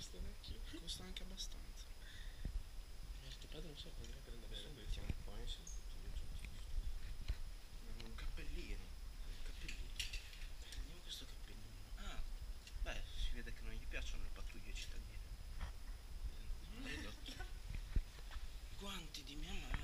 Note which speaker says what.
Speaker 1: sto vecchio.
Speaker 2: Costa anche abbastanza.
Speaker 1: Tuo padre non so quando la prende bene questo.
Speaker 2: Mettiamo un po', sì. Un cappellino. Un cappellino. Vediamo questo cappellino. Ah, beh, si vede che non gli piacciono le pattuglie cittadine. Vedo. Guanti di mia madre.